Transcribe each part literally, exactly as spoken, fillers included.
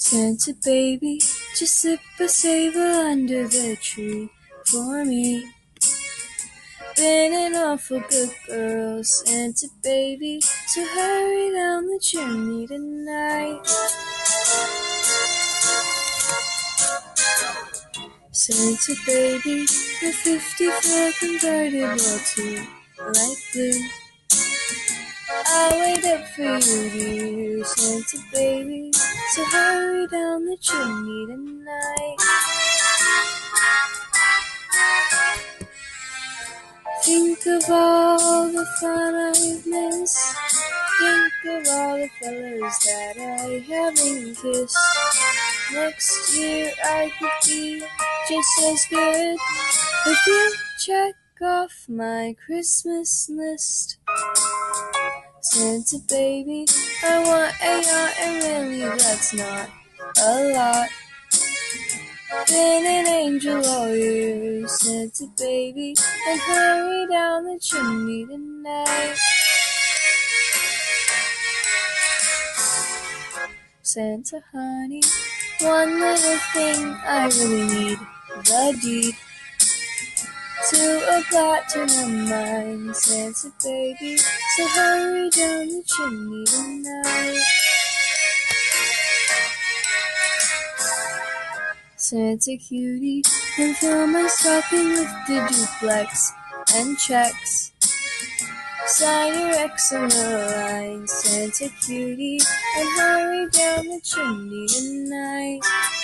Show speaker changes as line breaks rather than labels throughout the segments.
Santa baby, just slip a sable under the tree for me. Been an awful good girl, Santa baby, so hurry down the chimney tonight. Santa baby, the fifty-four convertible to light blue. I'll wait up for you, dear Santa baby, so hurry down the chimney tonight. Think of all the fun I've missed. Think of all the fellas that I haven't kissed. Next year I could be just as good if you check off my Christmas list. Santa baby, I want a yacht, and really that's not a lot. Been an angel all year, Santa baby, and hurry down the chimney tonight. Santa honey, one little thing I really need, the deed to a platinum mine, Santa baby, so hurry down the chimney tonight. Santa cutie, and fill my stocking with the duplex and checks. Sign your X on the line, Santa cutie, and hurry down the chimney tonight.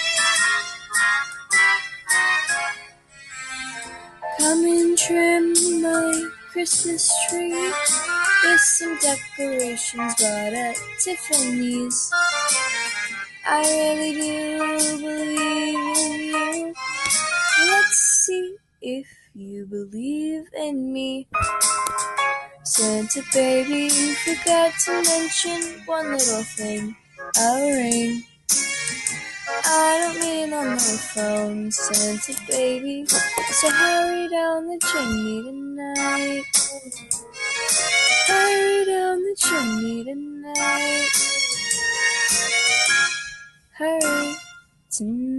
Come and trim my Christmas tree with some decorations bought at Tiffany's. I really do believe in you. Let's see if you believe in me. Santa baby, you forgot to mention one little thing, a ring. I don't mean on the phone, Santa baby, so hurry down the chimney tonight. Hurry down the chimney tonight. Hurry tonight.